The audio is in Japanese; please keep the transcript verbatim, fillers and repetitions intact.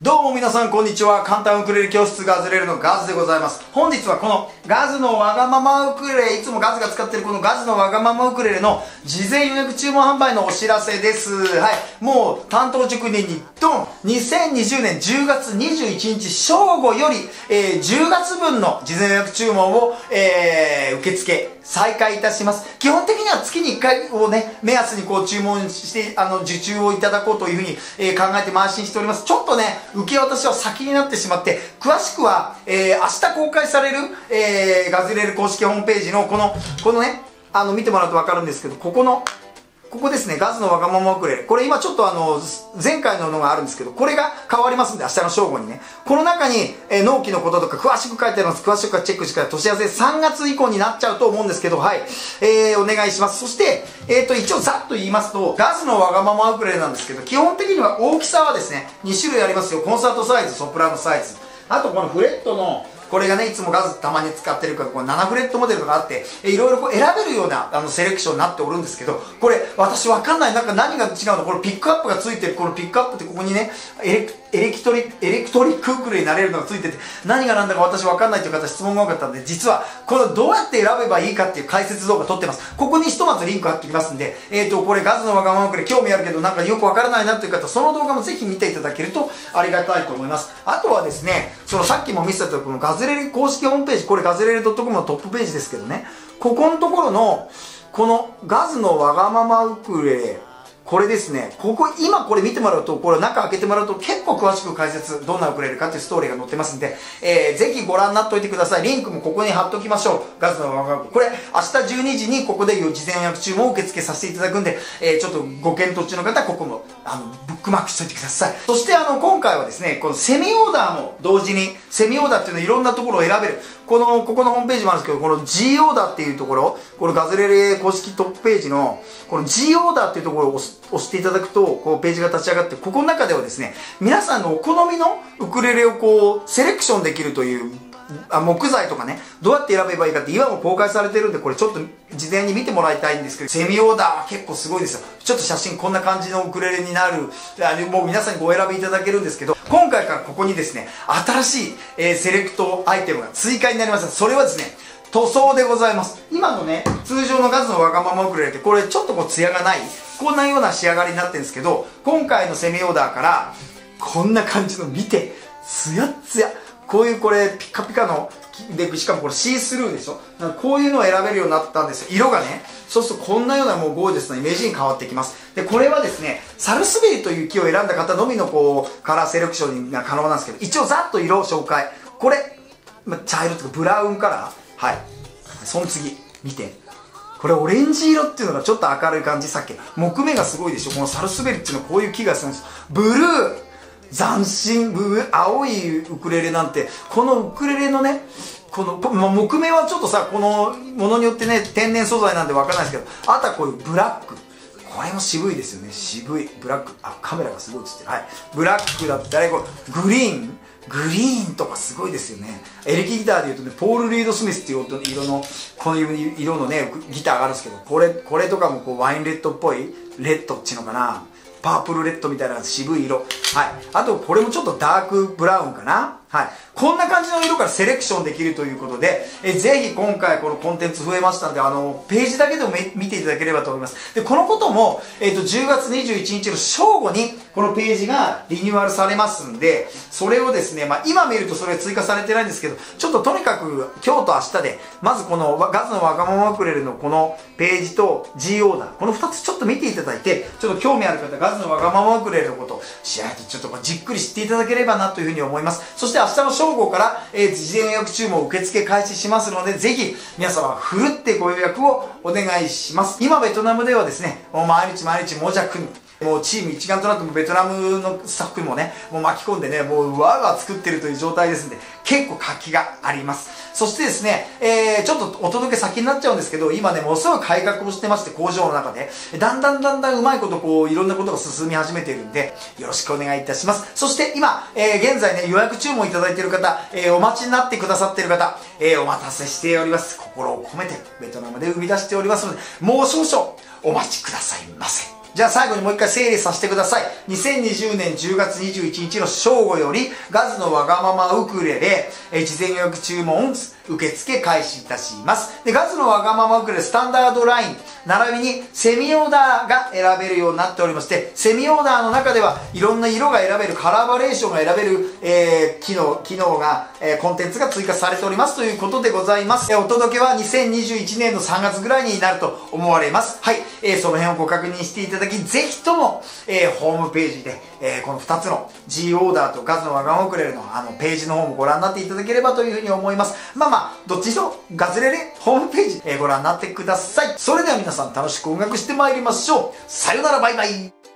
どうも皆さんこんにちは。簡単ウクレレ教室ガズレレのガズでございます。本日はこのガズのわがままウクレレ、いつもガズが使っているこのガズのわがままウクレレの事前予約注文販売のお知らせです。はい。もう担当直年にドン !にせんにじゅうねんじゅうがつにじゅういちにち正午より、えー、じゅうがつぶんの事前予約注文を、えー、受付再開いたします。基本的には月にいっかいをね、目安にこう注文して、あの、受注をいただこうというふうに、えー、考えて邁進しております。ちょっとね、受け渡しは先になってしまって、詳しくは、えー、明日公開される、えー、ガズレレ公式ホームページのこの、このね、あの、見てもらうとわかるんですけど、ここの、ここですね、ガズのわがままウクレレ。これ今ちょっとあの、前回ののがあるんですけど、これが変わりますんで、明日の正午にね。この中に、えー、納期のこととか詳しく書いてあります。詳しくチェックしてください。年明けさんがつ以降になっちゃうと思うんですけど、はい。えー、お願いします。そして、えっと、一応ざっと言いますと、ガズのわがままウクレレなんですけど、基本的には大きさはですね、にしゅるいありますよ。コンサートサイズ、ソプラノサイズ。あとこのフレットの、これがね、いつもガズたまに使ってるから、このななフレットモデルとかあって、えいろいろこう選べるようなあのセレクションになっておるんですけど、これ私わかんない、なんか何が違うの、このピックアップがついてる、このピックアップってここにね、エレクエレキトリエレクトリックウクレレになれるのがついてて、何が何だか私わかんないという方質問が多かったんで、実はこれどうやって選べばいいかっていう解説動画撮ってます。ここにひとまずリンク貼っておきますんで、えっと、これガズのわがままウクレレ興味あるけどなんかよくわからないなという方、その動画もぜひ見ていただけるとありがたいと思います。あとはですね、そのさっきも見せたとこのガズレレ公式ホームページ、これガズレレ .com のトップページですけどね、ここのところの、このガズのわがままウクレレ、これですね、ここ、今これ見てもらうと、これ中開けてもらうと結構詳しく解説、どんなウクレレかっていうストーリーが載ってますんで、えー、ぜひご覧になっておいてください。リンクもここに貼っておきましょう。ガズのわがまま。これ、明日じゅうにじにここで事前予約注文を受け付けさせていただくんで、えー、ちょっとご検討中の方はここも、あの、ブックマークしておいてください。そしてあの、今回はですね、このセミオーダーも同時に、セミオーダーっていうのはいろんなところを選べる。この、ここのホームページもあるんですけど、この G オーダーっていうところ、このガズレレ公式トップページの、この G オーダーっていうところを押していただくと、こうページが立ち上がって、ここの中ではですね、皆さんのお好みのウクレレをこう、セレクションできるという、あ木材とかね、どうやって選べばいいかって今も公開されてるんで、これちょっと事前に見てもらいたいんですけど、セミオーダーは結構すごいですよ。ちょっと写真こんな感じのウクレレになる、もう皆さんにご選びいただけるんですけど、今回からここにですね、新しい、えー、セレクトアイテムが追加になります。それはですね、塗装でございます。今のね、通常のガズのわがままウクレレって、これちょっとこう艶がない、こんなような仕上がりになってるんですけど、今回のセミオーダーから、こんな感じの見て、ツヤッツヤ。こういうこれ、ピカピカの、で、しかもこれシースルーでしょ。なんかこういうのを選べるようになったんですよ。色がね。そうするとこんなようなもうゴージャスなイメージに変わってきます。で、これはですね、サルスベリという木を選んだ方のみのこう、カラーセレクションが可能なんですけど、一応ざっと色を紹介。これ、ま、茶色というかブラウンカラー。はい。その次、見て。これオレンジ色っていうのがちょっと明るい感じ。さっき、木目がすごいでしょ。このサルスベリっていうのはこういう木がするんです。ブルー斬新、ブルー青いウクレレなんて、このウクレレのね、この、ま、木目はちょっとさ、このものによってね、天然素材なんでわかんないですけど、あとはこういうブラック。これも渋いですよね。渋い。ブラック。あ、カメラがすごい映ってる。はい。ブラックだったり、これ、グリーン。グリーンとかすごいですよね。エレキギターで言うとね、ポール・リード・スミスっていう色の、こういう色のね、ギターがあるんですけど、これ、これとかもこうワインレッドっぽい、レッドっていうのかな。パープルレッドみたいな渋い色。はい。あと、これもちょっとダークブラウンかな。はい。こんな感じの色からセレクションできるということで、えぜひ今回このコンテンツ増えましたんで、あの、ページだけでも見ていただければと思います。で、このことも、えっと、じゅうがつにじゅういちにちの正午に、このページがリニューアルされますんで、それをですね、まあ、今見るとそれ追加されてないんですけど、ちょっととにかく今日と明日で、まずこのガズのわがままウクレレのこのページと G オーダー、このふたつちょっと見ていただいて、ちょっと興味ある方、ガズのわがままウクレレのこと、試合とちょっとじっくり知っていただければなというふうに思います。そして明日の正午から、えー、事前予約注文受付開始しますので、ぜひ皆様ふるってご予約をお願いします。今ベトナムではですね、もう毎日毎日もじゃくん、もうチーム一丸となってもベトナムのスタッフもね、もう巻き込んでね、もうわーわー作ってるという状態ですんで、結構活気があります。そしてですね、えー、ちょっとお届け先になっちゃうんですけど、今ね、ものすごい改革をしてまして、工場の中で、だんだんだんだんうまいことこう、いろんなことが進み始めているんで、よろしくお願いいたします。そして今、えー、現在ね、予約注文いただいている方、えー、お待ちになってくださっている方、えー、お待たせしております。心を込めて、ベトナムで生み出しておりますので、もう少々お待ちくださいませ。 じゃあ最後にもう一回整理させてください。にせんにじゅうねんじゅうがつにじゅういちにちの正午よりガズのわがままウクレレ、えー、事前予約注文受付開始いたします。で、ガズのわがままウクレレスタンダードライン並びにセミオーダーが選べるようになっておりまして、セミオーダーの中ではいろんな色が選べる、カラーバリエーションが選べる、えー、機能、機能が、えー、コンテンツが追加されておりますということでございます。えー、お届けはにせんにじゅういちねんのさんがつぐらいになると思われます。はい、えー、その辺をご確認していただき、ぜひとも、えー、ホームページで、えー、このふたつの G オーダーとガズのわがままウクレレのあのページの方もご覧になっていただければというふうに思います。まあまあ、どっちにしろガズレレホームページ、えー、ご覧になってください。それでは皆さん楽しく音楽してまいりましょう。さよなら、バイバイ。